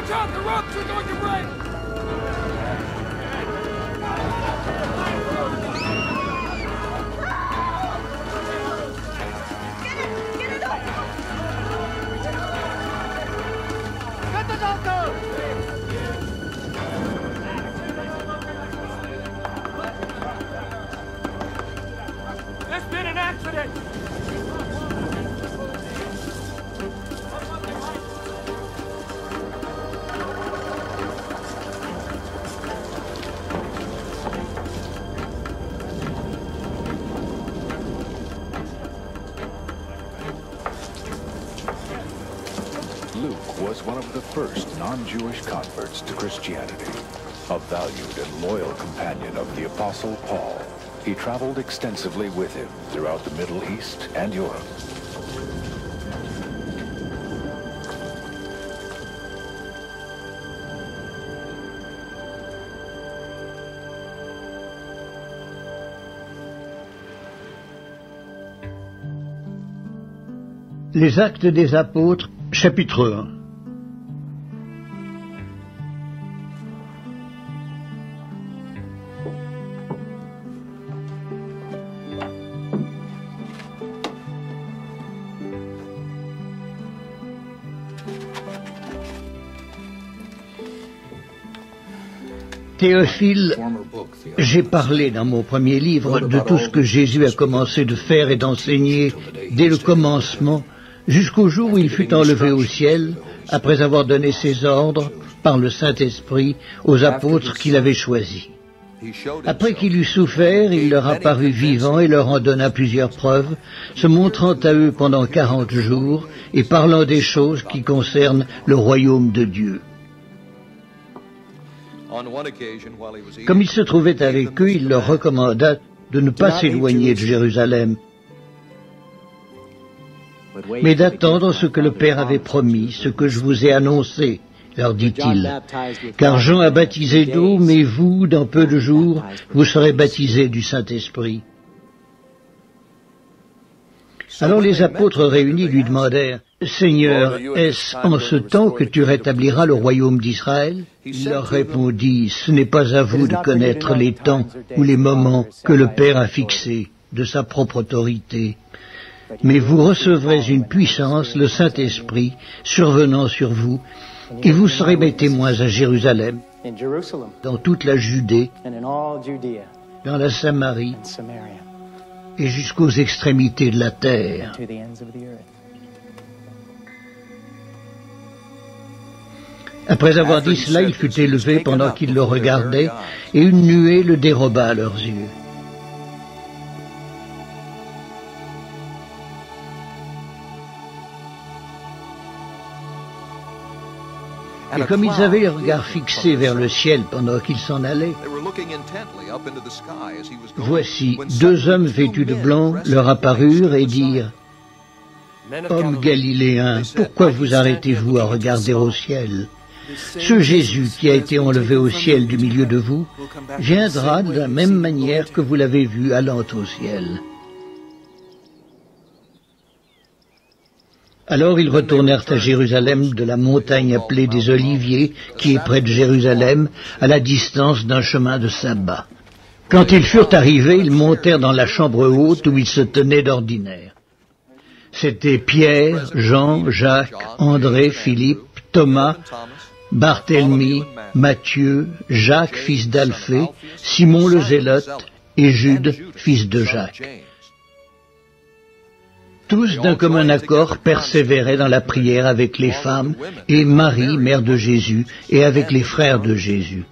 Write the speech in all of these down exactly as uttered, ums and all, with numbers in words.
Watch out, the ropes are going to break! Get it! Get it up! Get the doctor! There's been an accident! Luke was one of the first non-Jewish converts to Christianity. A valued and loyal companion of the Apostle Paul, he traveled extensively with him throughout the Middle East and Europe. Les Actes des Apôtres, chapitre un. Théophile, j'ai parlé dans mon premier livre de tout ce que Jésus a commencé de faire et d'enseigner dès le commencement, jusqu'au jour où il fut enlevé au ciel, après avoir donné ses ordres, par le Saint-Esprit, aux apôtres qu'il avait choisis. Après qu'il eut souffert, il leur apparut vivant et leur en donna plusieurs preuves, se montrant à eux pendant quarante jours et parlant des choses qui concernent le royaume de Dieu. Comme il se trouvait avec eux, il leur recommanda de ne pas s'éloigner de Jérusalem, mais d'attendre ce que le Père avait promis, ce que je vous ai annoncé, leur dit-il. Car Jean a baptisé d'eau, mais vous, dans peu de jours, vous serez baptisés du Saint-Esprit. Alors les apôtres réunis lui demandèrent, « Seigneur, est-ce en ce temps que tu rétabliras le royaume d'Israël ?» Il leur répondit, « Ce n'est pas à vous de connaître les temps ou les moments que le Père a fixés de sa propre autorité. Mais vous recevrez une puissance, le Saint-Esprit, survenant sur vous, et vous serez mes témoins à Jérusalem, dans toute la Judée, dans la Samarie, et jusqu'aux extrémités de la terre. » Après avoir dit cela, il fut élevé pendant qu'ils le regardaient, et une nuée le déroba à leurs yeux. Et comme ils avaient les regards fixés vers le ciel pendant qu'ils s'en allaient, voici, deux hommes vêtus de blanc leur apparurent et dirent, « Hommes galiléens, pourquoi vous arrêtez-vous à regarder au ciel ? Ce Jésus qui a été enlevé au ciel du milieu de vous viendra de la même manière que vous l'avez vu allant au ciel. » Alors ils retournèrent à Jérusalem de la montagne appelée des Oliviers, qui est près de Jérusalem, à la distance d'un chemin de sabbat. Quand ils furent arrivés, ils montèrent dans la chambre haute où ils se tenaient d'ordinaire. C'étaient Pierre, Jean, Jacques, André, Philippe, Thomas, Barthélemy, Matthieu, Jacques, fils d'Alphée, Simon le Zélote et Jude, fils de Jacques. Tous d'un commun accord persévéraient dans la prière avec les femmes et Marie, mère de Jésus, et avec les frères de Jésus.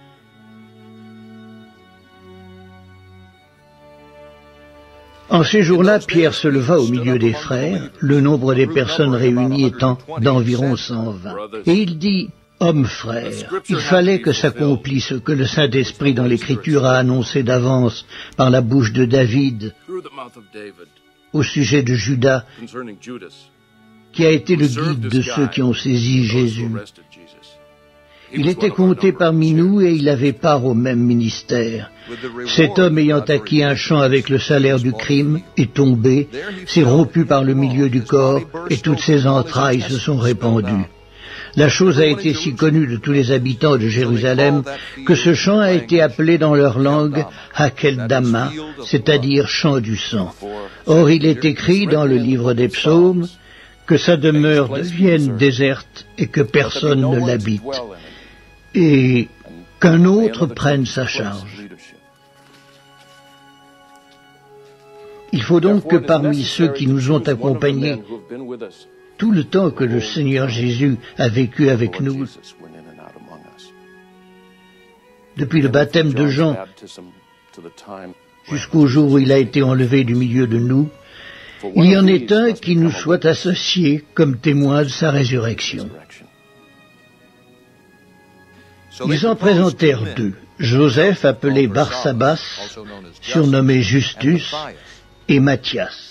En ces jours-là, Pierre se leva au milieu des frères, le nombre des personnes réunies étant d'environ cent vingt. Et il dit, « Hommes frères, il fallait que s'accomplisse ce que le Saint-Esprit dans l'Écriture a annoncé d'avance par la bouche de David au sujet de Judas, qui a été le guide de ceux qui ont saisi Jésus. Il était compté parmi nous et il avait part au même ministère. Cet homme ayant acquis un champ avec le salaire du crime est tombé, s'est rompu par le milieu du corps et toutes ses entrailles se sont répandues. La chose a été si connue de tous les habitants de Jérusalem que ce chant a été appelé dans leur langue Hakeldama, c'est-à-dire chant du sang. Or, il est écrit dans le livre des psaumes que sa demeure devienne déserte et que personne ne l'habite, et qu'un autre prenne sa charge. Il faut donc que parmi ceux qui nous ont accompagnés tout le temps que le Seigneur Jésus a vécu avec nous, depuis le baptême de Jean jusqu'au jour où il a été enlevé du milieu de nous, il y en ait un qui nous soit associé comme témoin de sa résurrection. Ils en présentèrent deux, Joseph appelé Barsabas, surnommé Justus, et Matthias.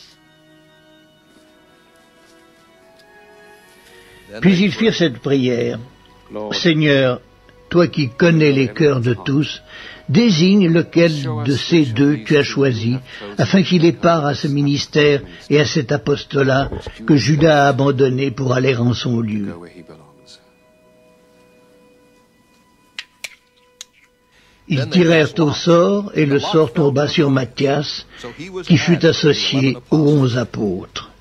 Puis ils firent cette prière. Seigneur, toi qui connais les cœurs de tous, désigne lequel de ces deux tu as choisi, afin qu'il ait part à ce ministère et à cet apostolat que Judas a abandonné pour aller en son lieu. Ils tirèrent au sort, et le sort tomba sur Matthias, qui fut associé aux onze apôtres.